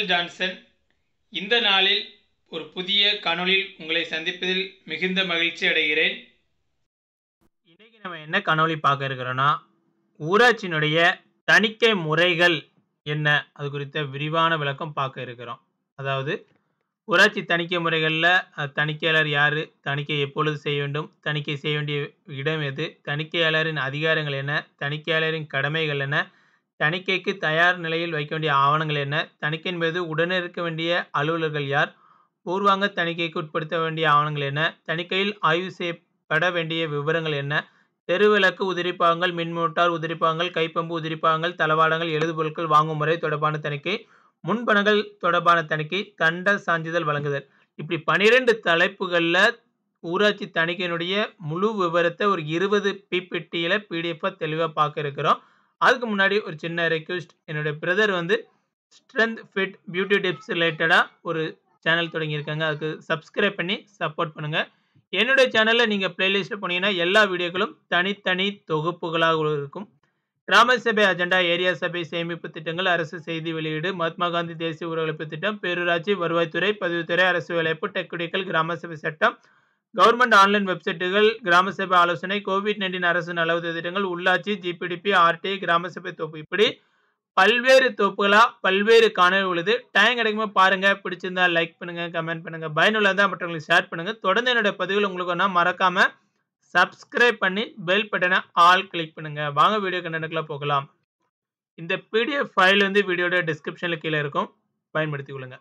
உங்கள் ஜான்சன். இந்த நாளில் ஒரு புதிய காணொளியில் உங்களை சந்திப்பதில் மிகுந்த மகிழ்ச்சி அடைகிறேன். இன்னைக்கு நம்ம என்ன காணொளி பார்க்க இருக்கிறோம்னா, ஊராட்சியினுடைய தணிக்கை முறைகள் என்ன, அது குறித்த விரிவான விளக்கம் பார்க்க இருக்கிறோம். அதாவது ஊராட்சி தணிக்கை முறைகளில் தணிக்கையாளர் யார், தணிக்கை எப்பொழுது செய்ய வேண்டும், தணிக்கை செய்ய வேண்டிய இடம் எது, தணிக்கையாளரின் அதிகாரங்கள் என்ன, தணிக்கையாளரின் கடமைகள் என்ன, தணிக்கைக்கு தயார் நிலையில் வைக்க வேண்டிய ஆவணங்கள் என்ன, தணிக்கையின் மீது உடனே இருக்க வேண்டிய அலுவலர்கள் யார், பூர்வாங்க தணிக்கைக்கு உட்படுத்த வேண்டிய ஆவணங்கள் என்ன, தணிக்கையில் ஆய்வு செய்யப்பட வேண்டிய விவரங்கள் என்ன, தெருவிளக்கு உதிரிப்பாகங்கள், மின்மோட்டார் உதிரிப்பாகங்கள், கைப்பம்பு உதிரிப்பாகங்கள், தளவாடங்கள், எழுதுபொருட்கள் வாங்கும் முறை தொடர்பான தணிக்கை, முன்பணங்கள் தொடர்பான தணிக்கை, தண்ட சான்றிதழ் வழங்குதல், இப்படி 12 தலைப்புகளில் ஊராட்சி தணிக்கையினுடைய முழு விவரத்தை ஒரு 20 பிபிடியில் பிடிஎஃபாக தெளிவாக பார்க்க இருக்கிறோம். அதுக்கு முன்னாடி ஒரு சின்ன ரெக்வெஸ்ட், என்னுடைய brother strength fit beauty tips ரிலேட்டடாக ஒரு சேனல் தொடங்கியிருக்காங்க. அதுக்கு சப்ஸ்கிரைப் பண்ணி சப்போர்ட் பண்ணுங்கள். என்னுடைய சேனலில் நீங்கள் பிளேலிஸ்ட்டில் போனீங்கன்னா எல்லா வீடியோக்களும் தனித்தனி தொகுப்புகளாக இருக்கும். கிராம சபை அஜெண்டா, ஏரியா சபை சேமிப்பு திட்டங்கள், அரசு செய்தி வெளியீடு, மகாத்மா காந்தி தேசிய ஊரகப்பு திட்டம், பேரூராட்சி, வருவாய்த்துறை, பதிவுத்துறை, அரசு வேலைவாய்ப்பு, டெக்குடிக்கல், கிராம சபை சட்டம், கவர்மெண்ட் ஆன்லைன் வெப்சைட்டுகள், கிராம சபை ஆலோசனை, COVID-19 அரசு நலவுதவி திட்டங்கள், உள்ளாட்சி, ஜிபிடிபி, ஆர்டிஐ, கிராம சபை தொகுப்பு, இப்படி பல்வேறு தொகுப்புகளாக பல்வேறு காணொளி உள்ளது. டைம் கிடைக்கும்போது பாருங்க. பிடிச்சிருந்தா லைக் பண்ணுங்க, கமெண்ட் பண்ணுங்க, பயனுள்ளதாக மற்றவங்களுக்கு ஷேர் பண்ணுங்க. தொடர்ந்து என்னுடைய பதிவுகள் உங்களுக்கு மறக்காம சப்ஸ்கிரைப் பண்ணி பெல் பட்டனை ஆல் கிளிக் பண்ணுங்க. வாங்க வீடியோ கண்டென்ட்குள்ள போகலாம். இந்த பிடிஎஃப் ஃபைல் வீடியோட டிஸ்கிரிப்ஷன்ல கீழே இருக்கும், பயன்படுத்திக் கொள்ளுங்க.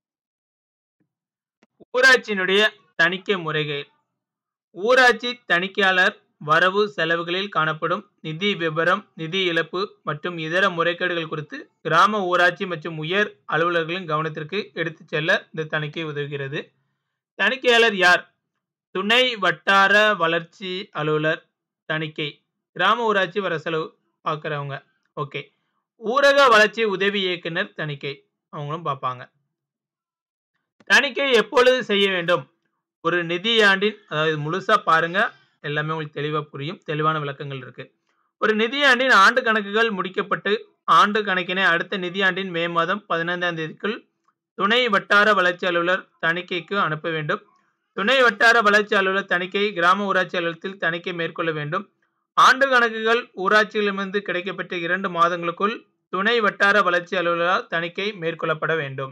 ஊராட்சியினுடைய தணிக்கை முறைகள். ஊராட்சி தணிக்கையாளர் வரவு செலவுகளில் காணப்படும் நிதி விபரம், நிதி இழப்பு மற்றும் இதர முறைகேடுகள் குறித்து கிராம ஊராட்சி மற்றும் உயர் அலுவலர்களின் கவனத்திற்கு எடுத்துச் செல்ல இந்த தணிக்கை உதவுகிறது. தணிக்கையாளர் யார்? துணை வட்டார வளர்ச்சி அலுவலர் தணிக்கை, கிராம ஊராட்சி வர செலவு பார்க்குறவங்க. ஓகே. ஊரக வளர்ச்சி உதவி இயக்குனர் தணிக்கை, அவங்களும் பார்ப்பாங்க. தணிக்கை எப்பொழுது செய்ய வேண்டும்? ஒரு நிதியாண்டின், அதாவது முழுசா பாருங்க, எல்லாமே உங்களுக்கு தெளிவாக புரியும். தெளிவான விளக்கங்கள் இருக்கு. ஒரு நிதியாண்டின் ஆண்டு கணக்குகள் முடிக்கப்பட்டு ஆண்டு கணக்கினை அடுத்த நிதியாண்டின் மே மாதம் 15ஆம் தேதிக்குள் துணை வட்டார வளர்ச்சி அலுவலர் தணிக்கைக்கு அனுப்ப வேண்டும். துணை வட்டார வளர்ச்சி அலுவலர் தணிக்கை கிராம ஊராட்சி அலுவலகத்தில் தணிக்கை மேற்கொள்ள வேண்டும். ஆண்டு கணக்குகள் ஊராட்சியிலிருந்து கிடைக்கப்பட்ட 2 மாதங்களுக்குள் துணை வட்டார வளர்ச்சி அலுவலரால் தணிக்கை மேற்கொள்ளப்பட வேண்டும்.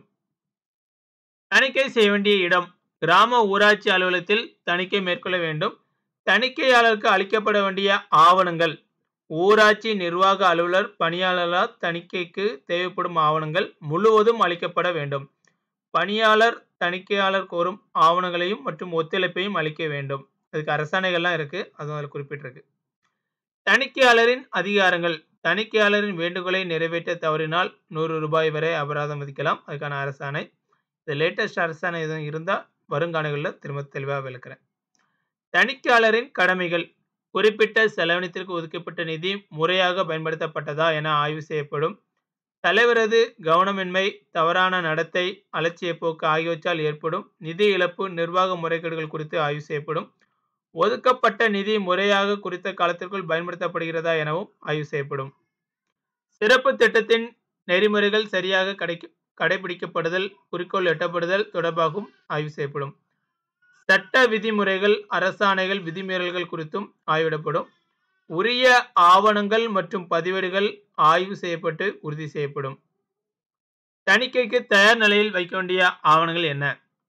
தணிக்கை செய்ய வேண்டிய இடம் கிராம ஊராட்சி அலுவலகத்தில் தணிக்கை மேற்கொள்ள வேண்டும். தணிக்கையாளருக்கு அளிக்கப்பட வேண்டிய ஆவணங்கள் ஊராட்சி நிர்வாக அலுவலர் பணியாளரால் தணிக்கைக்கு தேவைப்படும் ஆவணங்கள் முழுவதும் அளிக்கப்பட வேண்டும். பணியாளர் தணிக்கையாளர் கோரும் ஆவணங்களையும் மற்றும் ஒத்துழைப்பையும் அளிக்க வேண்டும். அதுக்கு அரசாணைகள்லாம் இருக்கு, அதுவும் அதில் குறிப்பிட்டிருக்கு. தணிக்கையாளரின் அதிகாரங்கள். தணிக்கையாளரின் வேண்டுகோளை நிறைவேற்ற தவறினால் 100 ரூபாய் வரை அபராதம் விதிக்கலாம். அதுக்கான அரசாணை. இது லேட்டஸ்ட் அரசாணை எதுவும் இருந்தால் வருங்காலங்களில் திரும்ப தெளிவாக விளக்குறேன். தணிக்கையாளரின் கடமைகள். குறிப்பிட்ட செலவினத்திற்கு ஒதுக்கப்பட்ட நிதி முறையாக பயன்படுத்தப்பட்டதா என ஆய்வு செய்யப்படும். தலைவரது கவனமின்மை, தவறான நடத்தை, அலட்சிய போக்கு ஆகியவற்றால் ஏற்படும் நிதி இழப்பு, நிர்வாக முறைகேடுகள் குறித்து ஆய்வு செய்யப்படும். ஒதுக்கப்பட்ட நிதி முறையாக குறித்த காலத்திற்குள் பயன்படுத்தப்படுகிறதா எனவும் ஆய்வு செய்யப்படும். சிறப்பு திட்டத்தின் நெறிமுறைகள் சரியாக கடைபிடிக்கப்படுதல், குறிக்கோள் எட்டப்படுதல் தொடர்பாகவும் ஆய்வு செய்யப்படும். சட்ட விதிமுறைகள், அரசாணைகள், விதிமீறல்கள் குறித்தும் ஆய்விடப்படும். உரிய ஆவணங்கள் மற்றும் பதிவேடுகள் ஆய்வு செய்யப்பட்டு உறுதி செய்யப்படும். தணிக்கைக்கு தயார் நிலையில் வைக்க வேண்டிய ஆவணங்கள் என்ன?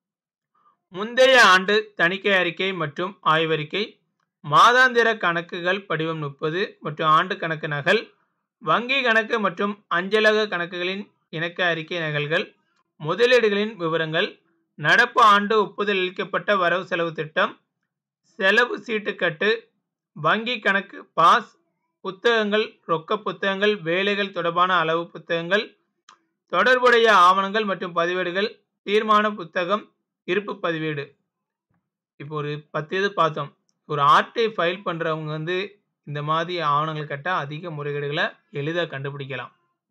முந்தைய ஆண்டு தணிக்கை அறிக்கை மற்றும் ஆய்வறிக்கை, மாதாந்திர கணக்குகள் படிவம் 30 மற்றும் ஆண்டு கணக்கு நகல், வங்கி கணக்கு மற்றும் அஞ்சலக கணக்குகளின் இணக்க அறிக்கை நகல்கள், முதலீடுகளின் விவரங்கள், நடப்பு ஆண்டு ஒப்புதல் அளிக்கப்பட்ட வரவு செலவு திட்டம், செலவு சீட்டுக்கட்டு, வங்கி கணக்கு பாஸ், புத்தகங்கள், ரொக்க புத்தகங்கள், வேலைகள் தொடர்பான அளவு புத்தகங்கள், தொடர்புடைய ஆவணங்கள் மற்றும் பதிவேடுகள், தீர்மான புத்தகம், இருப்பு பதிவேடு. இப்போ ஒரு 10 இது பார்த்தோம். ஒரு ஆர்டிஐ ஃபைல் பண்ணுறவங்க இந்த மாதிரி ஆவணங்கள் கேட்டால் அதிக முறைகேடுகளை எளிதாக கண்டுபிடிக்கலாம்.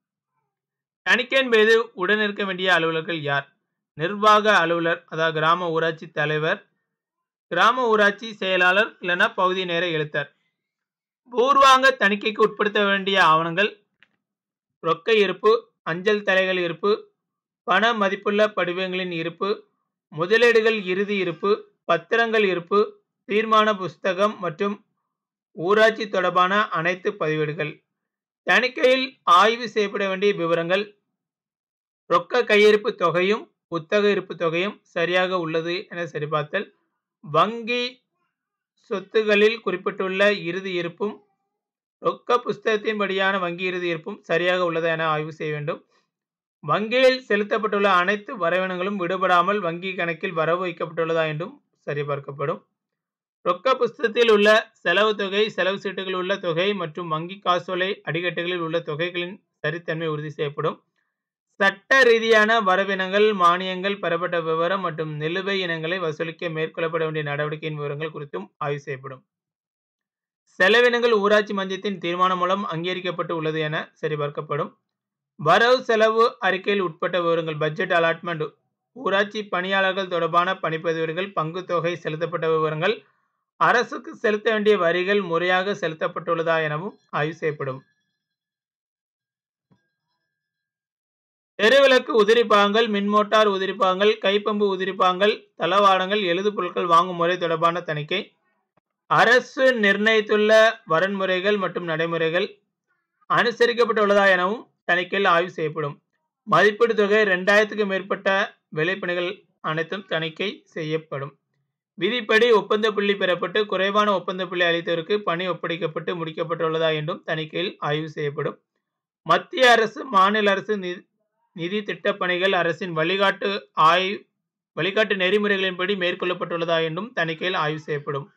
தணிக்கையின் மீது உடன் இருக்க வேண்டிய அலுவலர்கள் யார்? நிர்வாக அலுவலர், அதாவது கிராம ஊராட்சி தலைவர், கிராம ஊராட்சி செயலாளர் இல்லைன்னா பகுதி நேர எழுத்தர். பூர்வாங்க தணிக்கைக்கு உட்படுத்த வேண்டிய ஆவணங்கள்: ரொக்க இருப்பு, அஞ்சல் தலைகள் இருப்பு, பண மதிப்புள்ள படிவங்களின் இருப்பு, முதலீடுகள் இறுதி இருப்பு, பத்திரங்கள் இருப்பு, தீர்மான புஸ்தகம் மற்றும் ஊராட்சி தொடர்பான அனைத்து பதிவேடுகள். தணிக்கையில் ஆய்வு செய்யப்பட வேண்டிய விவரங்கள்: ரொக்க கையிருப்பு தொகையும் புத்தக இருப்பு தொகையும் சரியாக உள்ளது என சரிபார்த்தல். வங்கி சொத்துகளில் குறிப்பிட்டுள்ள இறுதி இருப்பும் ரொக்க புஸ்தகத்தின்படியான வங்கி இறுதி இருப்பும் சரியாக உள்ளதா என ஆய்வு செய்ய வேண்டும். வங்கியில் செலுத்தப்பட்டுள்ள அனைத்து வரவினங்களும் விடுபடாமல் வங்கி கணக்கில் வரவு வைக்கப்பட்டுள்ளதா என்றும் சரிபார்க்கப்படும். ரொக்க புஸ்தகத்தில் உள்ள செலவு தொகை, செலவு சீட்டுகளில் உள்ள தொகை மற்றும் வங்கி காசோலை அடிக்கட்டுகளில் உள்ள தொகைகளின் சரித்தன்மை உறுதி செய்யப்படும். சட்ட ரீதியான வரவினங்கள், மானியங்கள் பெறப்பட்ட விவரம் மற்றும் நிலுவை இனங்களை வசூலிக்க மேற்கொள்ளப்பட வேண்டிய நடவடிக்கையின் விவரங்கள் குறித்தும் ஆய்வு செய்யப்படும். செலவினங்கள் ஊராட்சி மன்றத்தின் தீர்மானம் மூலம் அங்கீகரிக்கப்பட்டு உள்ளது என சரிபார்க்கப்படும். வரவு செலவு அறிக்கையில் உட்பட்ட விவரங்கள்: பட்ஜெட் அலாட்மெண்ட், ஊராட்சி பணியாளர்கள் தொடர்பான பணிப்பதிவுகள், பங்கு தொகை செலுத்தப்பட்ட விவரங்கள், அரசுக்கு செலுத்த வேண்டிய வரிகள் முறையாக செலுத்தப்பட்டுள்ளதா எனவும் ஆய்வு செய்யப்படும். தெருவிளக்கு உதிரிப்பாகங்கள், மின்மோட்டார் உதிரிப்பாகங்கள், கைப்பம்பு உதிரிப்பாகங்கள், தளவாடங்கள், எழுது பொருட்கள் வாங்கும் முறை தொடர்பான தணிக்கை. அரசு நிர்ணயித்துள்ள வரன்முறைகள் மற்றும் நடைமுறைகள் அனுசரிக்கப்பட்டுள்ளதா எனவும் தணிக்கையில் ஆய்வு செய்யப்படும். மதிப்பீடு தொகை 2000க்கும் மேற்பட்ட விலைப்பணிகள் அனைத்தும் தணிக்கை செய்யப்படும். விதிப்படி ஒப்பந்த புள்ளி பெறப்பட்டு குறைவான ஒப்பந்த புள்ளி அளித்தவருக்கு பணி ஒப்படைக்கப்பட்டு முடிக்கப்பட்டுள்ளதா என்றும் தணிக்கையில் ஆய்வு செய்யப்படும். மத்திய அரசு, மாநில அரசு நிதி திட்டப்பணிகள் அரசின் வழிகாட்டு நெறிமுறைகளின்படி மேற்கொள்ளப்பட்டுள்ளதா என்றும் தணிக்கையில் ஆய்வு செய்யப்படும்.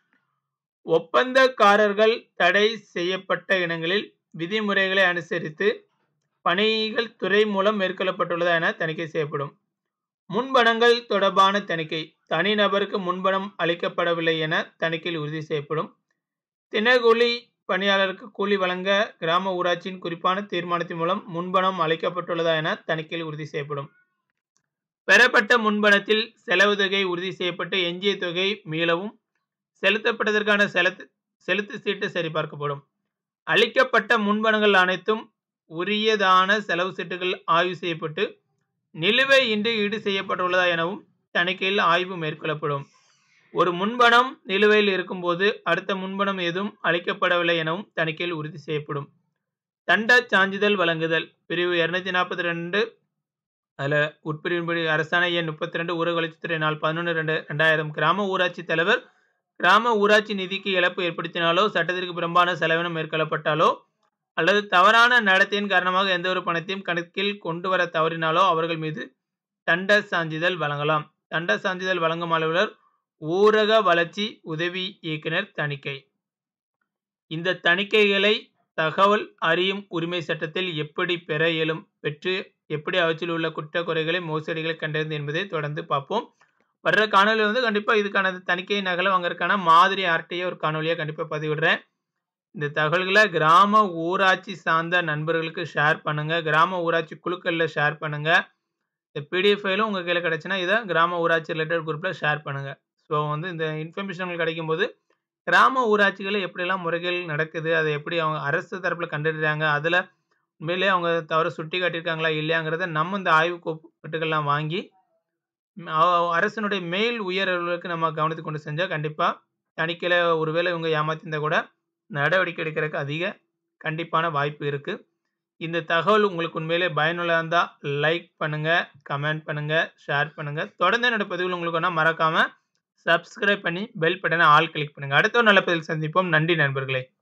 ஒப்பந்தக்காரர்கள் தடை செய்யப்பட்ட இனங்களில் விதிமுறைகளை அனுசரித்து பணிகள் துறை மூலம் மேற்கொள்ளப்பட்டுள்ளதா என தணிக்கை செய்யப்படும். முன்பணங்கள் தொடர்பான தணிக்கை: தனிநபருக்கு முன்பணம் அளிக்கப்படவில்லை என தணிக்கையில் உறுதி செய்யப்படும். தினக்கூலி பணியாளருக்கு கூலி வழங்க கிராம ஊராட்சியின் குறிப்பான தீர்மானத்தின் மூலம் முன்பணம் அளிக்கப்பட்டுள்ளதா என தணிக்கையில் உறுதி செய்யப்படும். பெறப்பட்ட முன்பணத்தில் செலவு தொகை உறுதி செய்யப்பட்டு எஞ்சிய தொகை மீளவும் செலுத்தப்பட்டதற்கான செலுத்து சீட்டு சரிபார்க்கப்படும். அளிக்கப்பட்ட முன்பணங்கள் அனைத்தும் உரியதான செலவு சீட்டுகள் ஆய்வு செய்யப்பட்டு நிலுவை இன்றி ஈடு செய்யப்பட்டுள்ளதா எனவும் தணிக்கையில் ஆய்வு மேற்கொள்ளப்படும். ஒரு முன்பணம் நிலுவையில் இருக்கும்போது அடுத்த முன்பணம் எதுவும் அளிக்கப்படவில்லை எனவும் தணிக்கையில் உறுதி செய்யப்படும். தண்ட சான்றிதழ் வழங்குதல் பிரிவு 242 அதில் உட்பிரிவின்படி அரசாணை எண் 32 ஊரக வளர்ச்சித்துறை நாள் 11/2/2000 கிராம ஊராட்சி தலைவர் கிராம ஊராட்சி நிதிக்கு இழப்பு ஏற்படுத்தினாலோ, சட்டத்திற்கு புறம்பான செலவினம் மேற்கொள்ளப்பட்டாலோ அல்லது தவறான நடத்தையின் காரணமாக எந்த ஒரு பணத்தையும் கணக்கில் கொண்டு வர தவறினாலோ அவர்கள் மீது தண்ட சான்றிதழ் வழங்கலாம். தண்ட சான்றிதழ் வழங்கும் அலுவலர் ஊரக வளர்ச்சி உதவி இயக்குனர் தணிக்கை. இந்த தணிக்கைகளை தகவல் அறியும் உரிமை சட்டத்தில் எப்படி பெற இயலும், பெற்று எப்படி அவற்றில் உள்ள குற்ற குறைகளை மோசடிகளை கண்டறிந்து என்பதை தொடர்ந்து பார்ப்போம். வர்ற காணொலி கண்டிப்பாக இதுக்கான தணிக்கை நகலை வாங்கறதுக்கான மாதிரி ஆர்டியை ஒரு காணொலியாக கண்டிப்பாக பதிவிடுறேன். இந்த தகவல்களை கிராம ஊராட்சி சார்ந்த நண்பர்களுக்கு ஷேர் பண்ணுங்க. கிராம ஊராட்சி குழுக்களில் ஷேர் பண்ணுங்க. இந்த பிடிஎஃப் ஃபைலும் உங்கள் கையில் கிடைச்சுன்னா இதை கிராம ஊராட்சி ரிலேட்டட் குரூப்பில் ஷேர் பண்ணுங்க. ஸோ இந்த இன்ஃபர்மேஷன் கிடைக்கும் போது கிராம ஊராட்சிகளில் எப்படிலாம் முறைகள் நடக்குது, அதை எப்படி அவங்க அரசு தரப்பில் கண்டறிறாங்க, அதில் உண்மையிலேயே அவங்க தவறு சுட்டி காட்டியிருக்காங்களா இல்லையாங்கிறத நம்ம இந்த ஆய்வு கோப்புகள்லாம் வாங்கி அரசினுடைய மேல் உயர் அலுவலருக்கு நம்ம கவனத்தை கொண்டு செஞ்சால் கண்டிப்பாக தணிக்கையில் ஒருவேளை இவங்க ஏமாத்திருந்தால் கூட நடவடிக்கை எடுக்கிறதுக்கு அதிக கண்டிப்பான வாய்ப்பு இருக்குது. இந்த தகவல் உங்களுக்கு உண்மையிலே பயனுள்ளதாக இருந்தால் லைக் பண்ணுங்கள், கமெண்ட் பண்ணுங்கள், ஷேர் பண்ணுங்கள். தொடர்ந்து என்னோட பதிவுகள் உங்களுக்கு மறக்காமல் சப்ஸ்கிரைப் பண்ணி பெல் பட்டனை ஆல் கிளிக் பண்ணுங்கள். அடுத்த ஒரு நல்ல பதிவில் சந்திப்போம். நன்றி நண்பர்களே.